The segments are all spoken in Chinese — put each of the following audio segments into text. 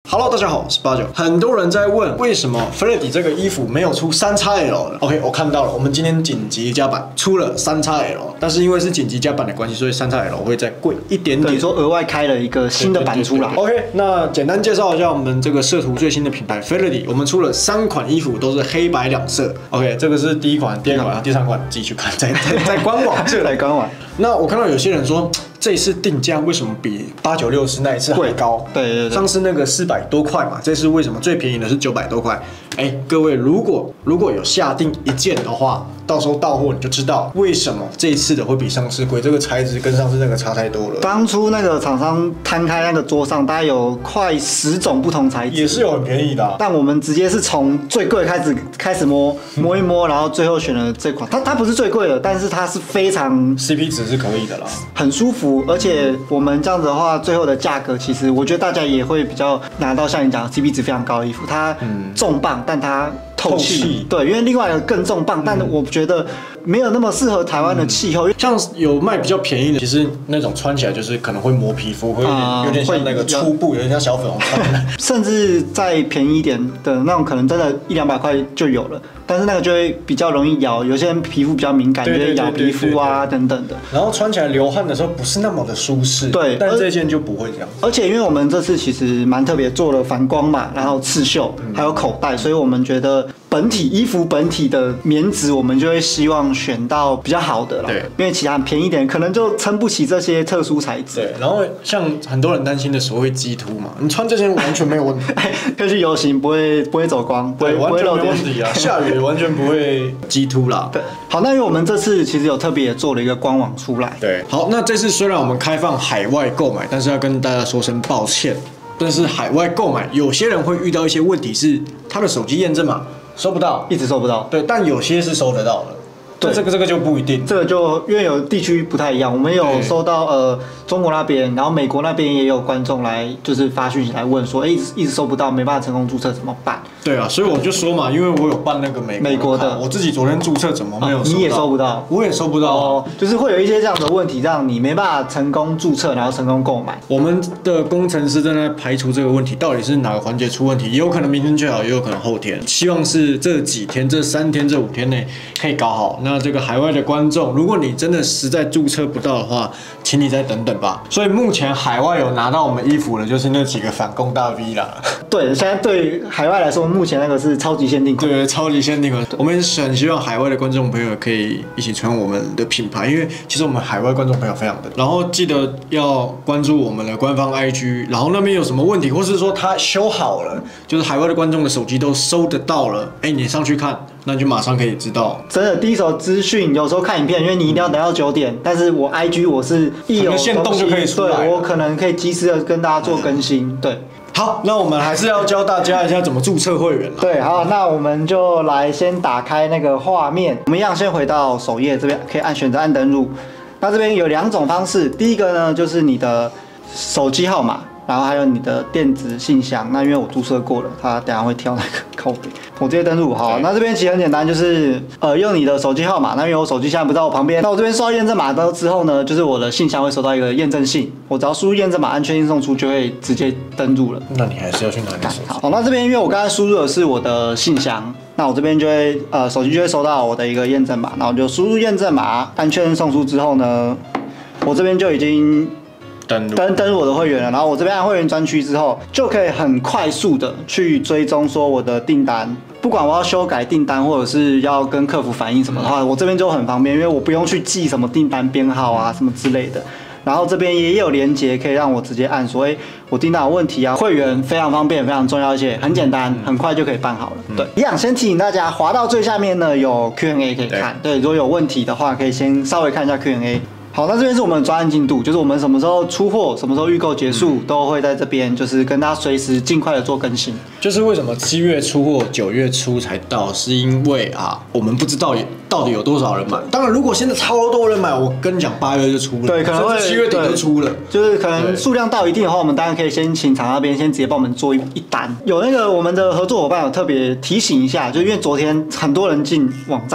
Hello， 大家好，我是89。很多人在问为什么 Freddy 这个衣服没有出 3XL 的 ？OK， 我看到了，我们今天紧急加版出了 3XL， 但是因为是紧急加版的关系，所以 3XL 会再贵一点点。 你说额外开了一个新的版出来。 OK， 那简单介绍一下我们这个摄图最新的品牌 Freddy， 我们出了3款衣服，都是黑白两色。OK， 这个是第一款、第二款、第三款，自己去看，在官网这在官网。 那我看到有些人说，这一次定价为什么比896那一次还高？ 对， 上次那个400多块嘛，这次为什么最便宜的是900多块？哎，各位，如果有下定一件的话，到时候到货你就知道为什么这一次的会比上次贵，这个材质跟上次那个差太多了。 当初那个厂商摊开那个桌上，大概有快10种不同材质， 也是有很便宜的啊。 但我们直接是从最贵开始摸一摸，然后最后选了这款。它不是最贵的，但是它是非常 CP 值是可以的啦， 很舒服，而且我们这样子的话，最后的价格其实我觉得大家也会比较拿到像你讲 CP 值非常高的衣服，它重磅，但它透气，对，因为另外一个更重磅，但我觉得没有那么适合台湾的气候。 像有卖比较便宜的，其实那种穿起来就是可能会磨皮肤，会有点像那个粗布，有点像小粉红穿的。 甚至再便宜一点的那种，可能真的100-200块就有了，但是那个就会比较容易咬，有些人皮肤比较敏感，就会咬皮肤啊等等的。 然后穿起来流汗的时候不是那么的舒适， 对， 但这件就不会这样。 而且因为我们这次其实蛮特别，做了反光嘛，然后刺绣，还有口袋，所以我们觉得衣服本体的棉质，我们就会希望选到比较好的啦。 对， 因为其他便宜点，可能就撑不起这些特殊材质。 对，然后像很多人担心的所谓鸡突嘛，你穿这件完全没有问题， 可以去游行不会走光， 对，完全没问题啊，下雨完全不会鸡突啦。 对，好，那因为我们这次其实有特别也做了一个官网出来。 对，好，那这次虽然我们开放海外购买，但是要跟大家说声抱歉。但是海外购买，有些人会遇到一些问题，是他的手机验证码收不到， 一直收不到。 对，但有些是收得到的。对，这个就不一定。 这个就因为有地区不太一样，我们有收到中国那边，然后美国那边也有观众来就是发讯息来问说，一直收不到，没办法成功注册怎么办？ 对啊，所以我就说嘛，因为我有办那个美国的，我自己昨天注册怎么没有收到？ 你也收不到， 我也收不到哦，就是会有一些这样的问题，让你没办法成功注册，然后成功购买。 我们的工程师正在排除这个问题，到底是哪个环节出问题？也有可能明天就好，也有可能后天。希望是这几天、这3天、这5天内可以搞好。那这个海外的观众，如果你真的实在注册不到的话，请你再等等吧。所以目前海外有拿到我们衣服的，就是那几个反共大 V 啦。 对，现在对海外来说，目前那个是超级限定款。 对，超级限定款。我们很希望海外的观众朋友可以一起穿我们的品牌，因为其实我们海外观众朋友非常的。然后记得要关注我们的官方 IG， 然后那边有什么问题，或是说他修好了，就是海外的观众的手机都收得到了，哎，你上去看。那你就马上可以知道， 真的第一手资讯。有时候看影片，因为你一定要等到9点，但是我 IG 我是一有限动就可以出来， 对，我可能可以及时的跟大家做更新。对， 好，那我们还是要教大家一下怎么注册会员啦。 对，好，那我们就来先打开那个画面，我们一样先回到首页这边，可以按选择按登录。那这边有2种方式，第一个呢就是你的手机号码。然后还有你的电子信箱，那因为我注册过了，它等一下会跳那个靠北，我直接登录。好，那这边其实很简单，就是用你的手机号码，那因为我手机现在不在我旁边，那我这边收到验证码之后呢，就是我的信箱会收到一个验证信，我只要输入验证码，按确定送出就会直接登录了。 那你还是要去拿你手机。 好，那这边因为我刚才输入的是我的信箱，那我这边就会手机就会收到我的一个验证码，然后就输入验证码，按确认送出之后呢，我这边就已经登入我的会员了，然后我这边按会员专区之后，就可以很快速的去追踪说我的订单，不管我要修改订单或者是要跟客服反映什么的话，我这边就很方便，因为我不用去记什么订单编号啊什么之类的。然后这边也有连结，可以让我直接按说，我订单有问题啊，会员非常方便，非常重要，而且很简单，很快就可以办好了。对，一样先提醒大家，滑到最下面呢有 Q&A 可以看，对，如果有问题的话，可以先稍微看一下 Q&A。好，那这边是我们的专案进度，就是我们什么时候出货，什么时候预购结束，都会在这边，就是跟大家随时尽快的做更新。 就是为什么7月出货，9月初才到，是因为我们不知道到底有多少人买。当然，如果现在超多人买，我跟你讲，8月就出了， 对，可能会 7月底就出了。 就是可能数量到一定的话，我们当然可以先请厂那边先直接帮我们做一单。有那个我们的合作伙伴有特别提醒一下，就因为昨天很多人进网站。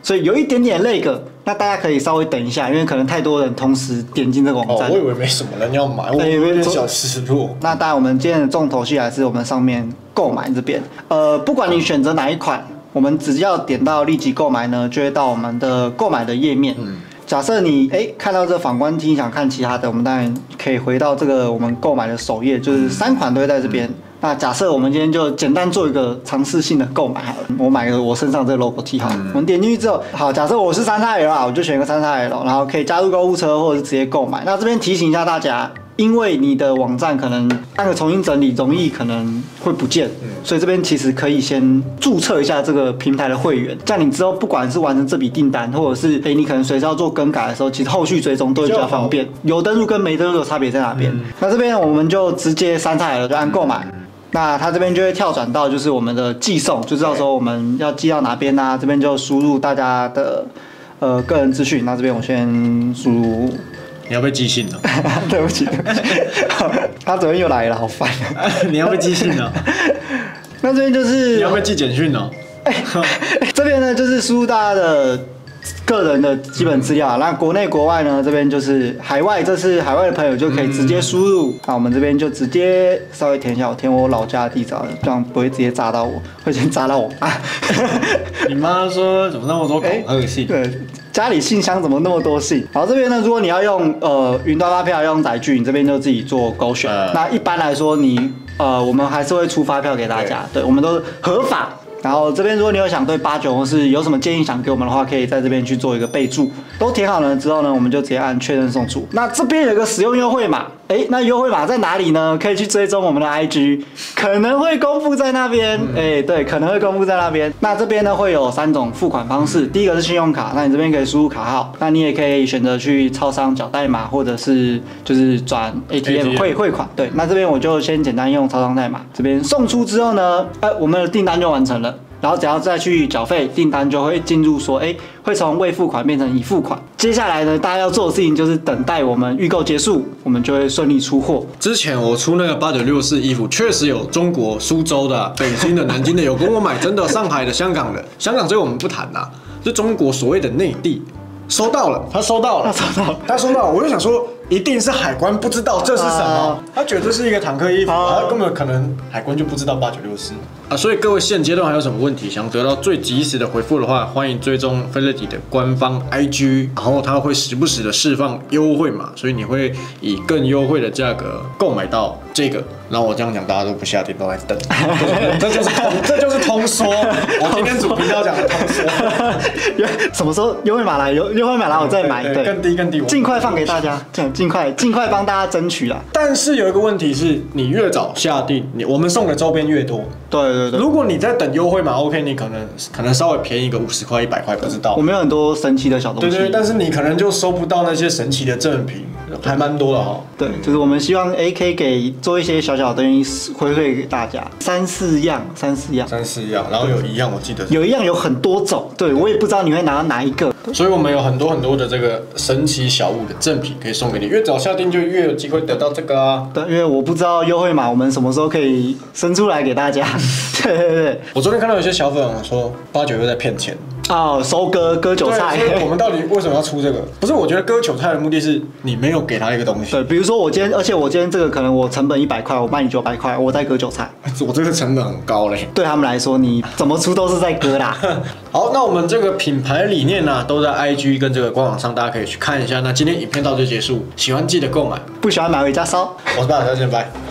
所以有一点点lag，那大家可以稍微等一下，因为可能太多人同时点进这个网站。 我以为没什么人要买，我有点小失落。 那当然，我们今天的重头戏还是我们上面购买这边。不管你选择哪一款，我们只要点到立即购买呢，就会到我们的购买的页面。假设你看到这反观厅想看其他的，我们当然可以回到这个我们购买的首页，就是3款都会在这边。那假设我们今天就简单做一个尝试性的购买好了，我买个我身上这个 logo T 好了，我们点进去之后，好，假设我是33L啊，我就选一个33L，然后可以加入购物车或者是直接购买。那这边提醒一下大家。因为你的网站可能按个重新整理，容易可能会不见，所以这边其实可以先注册一下这个平台的会员，这样你之后不管是完成这笔订单，或者是你可能随时要做更改的时候，其实后续追踪都会比较方便。有登录跟没登录的差别在哪边？那这边我们就直接删下来了，就按购买。那它这边就会跳转到就是我们的寄送，就知道说我们要寄到哪边啊，这边就输入大家的个人资讯。那这边我先输入。 你要被寄信了？ 对不起，他昨天又来了，好烦。 你要被寄信了？ 那这边就是你要被寄简讯了？ 这边呢就是输入大家的个人的基本资料。那国内国外呢，这边就是海外，这是海外的朋友就可以直接输入。那我们这边就直接稍微填一下，我填我老家的地址，这样不会直接炸到我，会先炸到我妈。 你妈说怎么那么多恐吓信？ 对。家里信箱怎么那么多信？然后这边呢，如果你要用云端发票要用载具，你这边就自己做勾选。那一般来说我们还是会出发票给大家，对，我们都是合法。然后这边如果你有想对89或是有什么建议想给我们的话，可以在这边去做一个备注。都填好了之后呢，我们就直接按确认送出。那这边有个使用优惠码，那优惠码在哪里呢？可以去追踪我们的 IG， 可能会公布在那边。对，可能会公布在那边。那这边呢会有3种付款方式，第一个是信用卡，那你这边可以输入卡号，那你也可以选择去超商缴代码，或者是就是转 ATM 汇款。对，那这边我就先简单用超商代码，这边送出之后呢，我们的订单就完成了。然后只要再去缴费，订单就会进入说，会从未付款变成已付款。接下来呢，大家要做的事情就是等待我们预购结束，我们就会顺利出货。 之前我出那个8964衣服，确实有中国苏州的、北京的、南京的有跟我买，真的上海的、香港的，香港这个我们不谈啦，就中国所谓的内地。收到了，他收到了，我就想说，一定是海关不知道这是什么，他觉得这是一个坦克衣服，他根本可能海关就不知道8964啊。所以各位现阶段还有什么问题，想得到最及时的回复的话，欢迎追踪 Fidelity 的官方 IG， 然后他会时不时的释放优惠码，所以你会以更优惠的价格购买到这个。然后我这样讲，大家都不下定，都在等，这就是通说。我今天主频道讲的通说， 什么时候优惠码来？优惠码来我再买，对， 更低， 尽快放给大家，尽快帮大家争取啦。 但是有一个问题是，你越早下定，我们送的周边越多。 对。 如果你在等优惠码 ，OK， 你可能稍微便宜个50块、100块，不知道。 我们有很多神奇的小东西。 对，但是你可能就收不到那些神奇的赠品，还蛮多的哈。 对，就是我们希望可以给做一些小小的东西回馈给大家，3、4样， 然后有一样我记得有一样有很多种，对我也不知道你会拿到哪一个。 所以我们有很多的这个神奇小物的赠品可以送给你，越早下定就越有机会得到这个啊。 对，因为我不知道优惠码我们什么时候可以生出来给大家。对。 我昨天看到有些小粉说89又在骗钱。 收割韭菜。 所以我们到底为什么要出这个？不是，我觉得割韭菜的目的是你没有给他一个东西。 对，比如说我今天这个可能我成本100块，我卖你900块，我在割韭菜。 我这个成本很高嘞。 对他们来说，你怎么出都是在割啦。 好，那我们这个品牌理念呢，都在 IG 跟这个官网上，大家可以去看一下。那今天影片到这结束，喜欢记得购买， 不喜欢买回家烧。 我是大家先拜。